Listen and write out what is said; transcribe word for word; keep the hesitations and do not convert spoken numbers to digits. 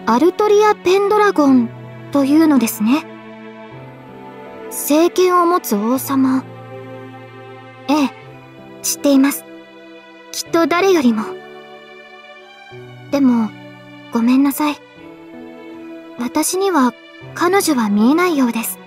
アルトリア・ペンドラゴンというのですね。政権を持つ王様。ええ、知っています。きっと誰よりも。でも、ごめんなさい。私には彼女は見えないようです。